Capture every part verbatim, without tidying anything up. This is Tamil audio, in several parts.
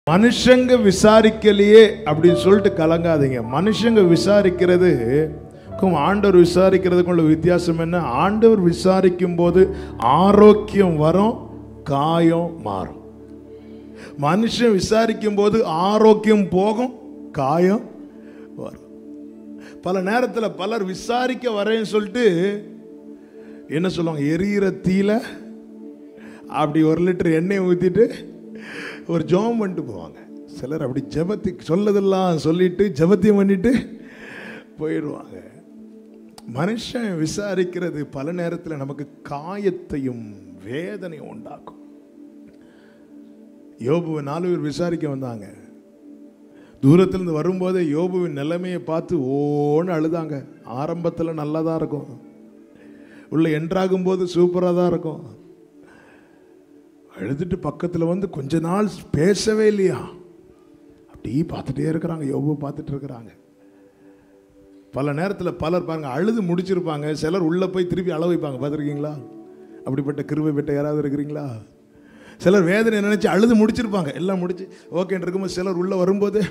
மனுஷங்க விசாரிக்கலையே அப்படின்னு சொல்லிட்டு கலங்காதீங்க. மனுஷங்க விசாரிக்கிறது ஆண்டவர் விசாரிக்கிறதுக்குள்ள வித்தியாசம் என்ன? ஆண்டவர் விசாரிக்கும் போது ஆரோக்கியம் வரும், காயம் மாறும். மனுஷன் விசாரிக்கும் போது ஆரோக்கியம் போகும், காயம் வரும். பல நேரத்தில் பலர் விசாரிக்க வரேன்னு சொல்லிட்டு என்ன சொல்லுவாங்க, எரியிற தீல அப்படி ஒரு லிட்டர் எண்ணெய் ஊற்றிட்டு ஒரு ஜெபம் பண்ணிட்டு போவாங்க. சிலர் அப்படி ஜெபத்தி சொல்லதெல்லாம் சொல்லிட்டு ஜெபத்தையும் பண்ணிட்டு போயிடுவாங்க. மனுஷன் விசாரிக்கிறது பல நேரத்தில் நமக்கு காயத்தையும் வேதனையும் உண்டாக்கும். யோபுவை நாலு பேர் விசாரிக்க வந்தாங்க. தூரத்திலிருந்து வரும்போதே யோபுவின் நிலைமையை பார்த்து ஓன்னு அழுதாங்க. ஆரம்பத்தில் நல்லா தான் இருக்கும், உள்ள என்ட்ராகும் போது சூப்பராக தான் இருக்கும். அழுதுட்டு பக்கத்தில் வந்து கொஞ்ச நாள் பேசவே இல்லையா, அப்படி பார்த்துட்டே இருக்கிறாங்க. யோபு பார்த்துட்டு இருக்கிறாங்க. பல நேரத்தில் பலர் பாருங்க அழுது முடிச்சிருப்பாங்க, சிலர் உள்ள போய் திருப்பி அழ வைப்பாங்க. பார்த்துருக்கீங்களா? அப்படிப்பட்ட கிருபை பெற்ற யாராவது இருக்கிறீங்களா? சிலர் வேதனை நினைச்சு அழுது முடிச்சிருப்பாங்க, எல்லாம் முடிச்சு ஓகேன்னு இருக்கும்போது சிலர் உள்ள வரும்போது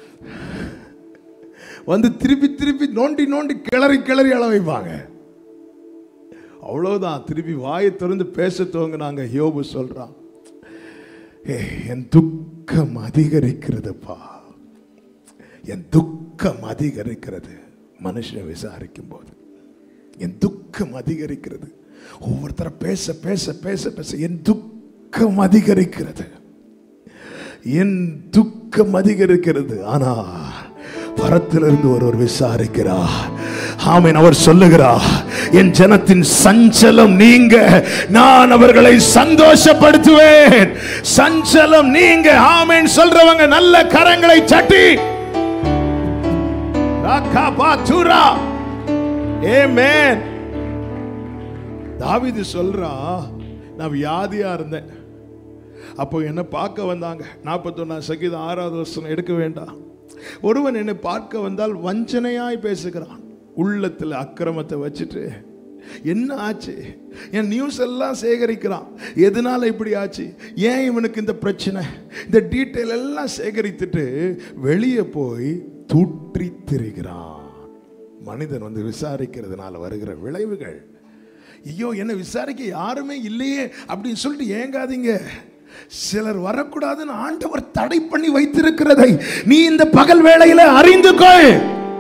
வந்து திருப்பி திருப்பி நோண்டி நோண்டி கிளறி கிளறி அழ வைப்பாங்க. அவ்வளவுதான், திருப்பி வாயை திறந்து பேச துவங்கினாங்க. யோபு சொல்றான், ஏ என் துக்கம் அதிகரிக்கிறதுப்பா, என் துக்கம் அதிகரிக்கிறது. மனுஷன் விசாரிக்கும் போது என் துக்கம் அதிகரிக்கிறது. ஒவ்வொருத்தர பேச பேச பேச பேச என் துக்கம் அதிகரிக்கிறது, என் துக்கம் அதிகரிக்கிறது. ஆனா பரத்திலிருந்து ஒருவர் விசாரிக்கிறார். ஆமென். அவர் சொல்லுகிறார், என் ஜனத்தின் சஞ்சலம் நீங்க, நான் அவர்களை சந்தோஷப்படுத்துவேன். சஞ்சலம் நீங்க. ஆமென் சொல்றவங்க நல்ல கரங்களை தட்டி ஆமென். தாவீது சொல்றா, நான் வியாதியா இருந்தேன், அப்போ என்ன பார்க்க வந்தாங்க. நாற்பத்தி ஒன்னாம் சங்கீதம் ஆறாவது வசனம் எடுக்க வேண்டாம். ஒருவன் என்னை பார்க்க வந்தால் வஞ்சனையாய் பேசுகிறான், உள்ளத்தில் அக்கிரமத்தை வச்சுட்டு. என்ன ஆச்சு? என் நியூஸ் எல்லாம் சேகரிக்கிறான். எதனால இப்படி ஆச்சு, ஏன் இவனுக்கு இந்த பிரச்சனை, இந்த டீட்டெயில் எல்லாம் சேகரித்துட்டு வெளியே போய் தூற்றி திரிகிறான். மனிதன் வந்து விசாரிக்கிறதுனால வருகிற விளைவுகள். ஐயோ என்ன விசாரிக்க யாருமே இல்லையே அப்படின்னு சொல்லிட்டு ஏங்காதீங்க. சிலர் வரக்கூடாதுன்னு ஆண்டவர் தடை பண்ணி வைத்திருக்கிறதை நீ இந்த பகல் வேளையில அறிந்து கொள்.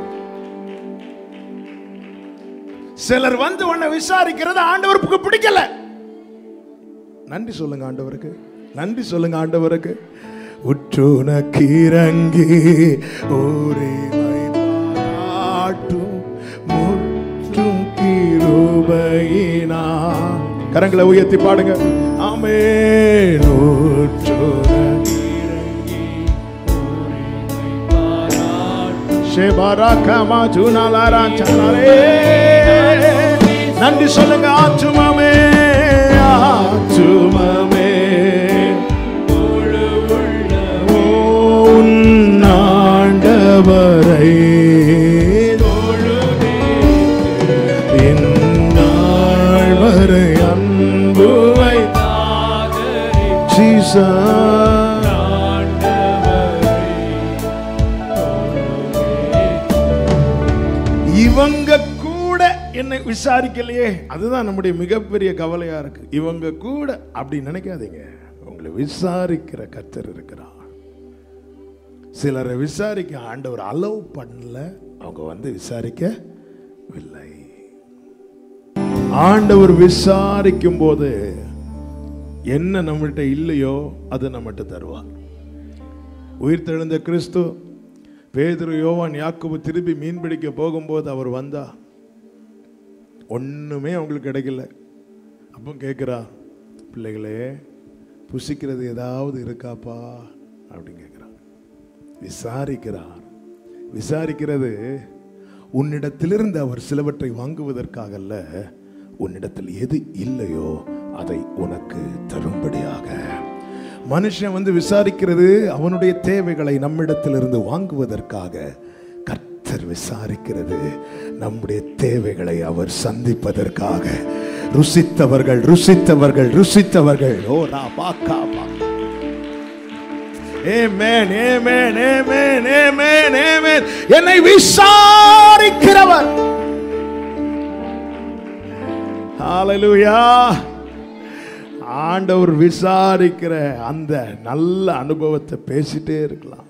சிலர் வந்து உன்னை விசாரிக்கிறது ஆண்டவருக்கு பிடிக்கல. நன்றி சொல்லுங்க ஆண்டவருக்கு, நன்றி சொல்லுங்க ஆண்டவருக்கு. உற்றுன கீரங்கி ஓரே வைபாட்டும் முற்றும் கிருபையினா. கரங்களை உயர்த்தி பாடுங்க. ஆமென். உற்றுன கீரங்கி ஓரே வைபாட்டும் ஷேபாராகமா ஜுனாலாரா சனாரே. நன்றி சொல்லுங்க. ஆத்துமமே ஆத்துமமே ஆண்டவரை இந்நாள் வரை அன்புவை இவங்க கூட என்னை விசாரிக்கலையே, அதுதான் நம்முடைய மிகப்பெரிய கவலையா இருக்கு. இவங்க கூட அப்படி நினைக்காதீங்க, உங்களை விசாரிக்கிற கர்த்தர் இருக்கிறார். சிலரை விசாரிக்க ஆண்டவர் அலோவ் பண்ணல, அவங்க வந்து விசாரிக்கவில்லை. ஆண்டவர் விசாரிக்கும் போது என்ன நம்மகிட்ட இல்லையோ அது நம்மகிட்ட தருவார். உயிர்த்தெழுந்த கிறிஸ்து பேதுரு யோவான் யாக்கோபு திருப்பி மீன் பிடிக்க போகும்போது அவர் வந்தா ஒண்ணுமே அவங்களுக்கு கிடைக்கல. அப்போ கேட்கிறா, பிள்ளைகளே புசிக்கிறது ஏதாவது இருக்காப்பா அப்படின்னு கேட்கிறார். விசாரிக்கிறார். விசாரிக்கிறது உன்னிடத்திலிருந்து அவர் சிலவற்றை வாங்குவதற்காக அல்ல, உன்னிடத்தில் எது இல்லையோ அதை உனக்கு தரும்படியாக. மனுஷன் வந்து விசாரிக்கிறது அவனுடைய தேவைகளை நம்மிடத்திலிருந்து வாங்குவதற்காக. கர்த்தர் விசாரிக்கிறது நம்முடைய தேவைகளை அவர் சந்திப்பதற்காக. ருசித்தவர்கள் ருசித்தவர்கள் ருசித்தவர்கள் ஓ ரா பாக்கா. ஆமென் ஆமென் ஆமென் ஆமென் ஆமென். என்னை விசாரிக்கிறவர். ஹalleluya. ஆண்டவர் விசாரிக்கிற அந்த நல்ல அனுபவத்தை பேசிட்டே இருக்கலாம்.